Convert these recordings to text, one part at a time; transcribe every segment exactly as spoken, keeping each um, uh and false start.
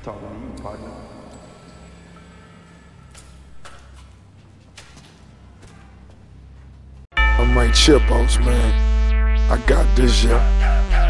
Talking to you, partner. I'm Mike Chipos, man. I got this, yeah.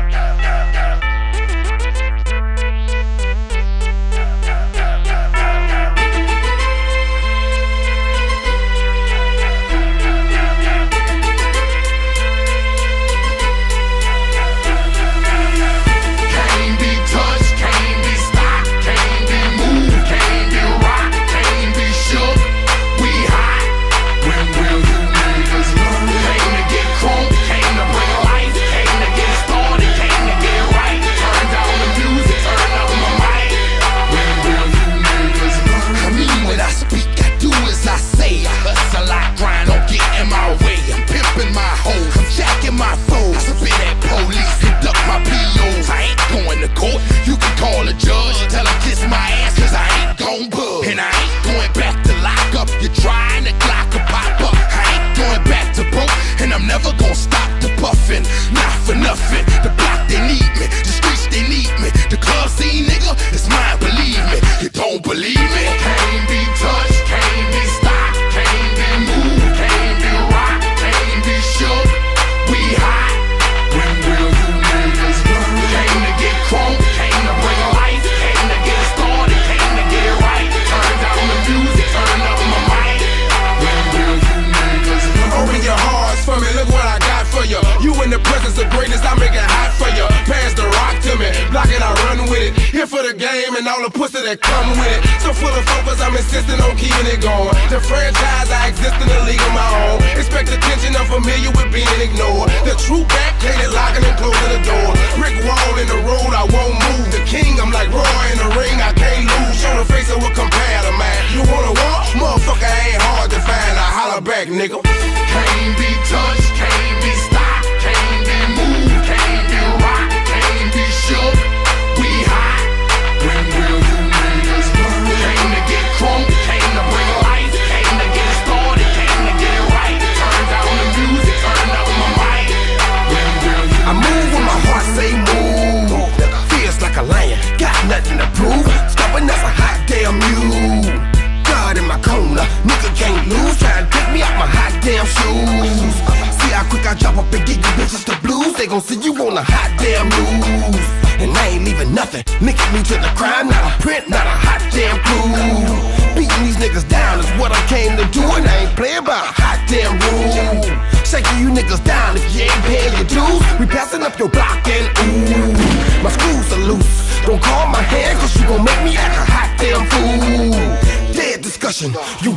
For the game and all the pussy that come with it. So full of focus, I'm insisting on keeping it going. The franchise, I exist in a league of my own. Expect attention, I'm familiar with being ignored. The true back, clean it, locking and closing the door. Brick wall in the road, I won't move. The king, I'm like Roy in the ring, I can't lose. Show the face of what compare to man. You wanna walk? Motherfucker ain't hard to find. I holler back, nigga. Can't be touched, can't be stopped, can't be moved, can't be rocked, can't be shook. We high. When will you niggas learn? Came to get crunk, came to bring life, came to get started, came to get right. Turn down the music, turn up my mic. When will you I move when my heart say move. Feels like a lion, got nothing to prove. Stubborn as a hot damn mule. God in my corner, nigga can't lose. Try to take me out my hot damn shoes. See how quick I drop up and get you bitches the blues. They gon' see you on a hot damn news. And I ain't leaving nothing, linking me to the crime. Not a print, not a hot damn clue. Beating these niggas down is what I came to do. And I ain't playing by a hot damn rule. Shaking you niggas down if you ain't paying your dues. We passing up your block and ooh, my screws are loose. Don't call my hand cause you gon' make me act a hot damn fool. Dead discussion, you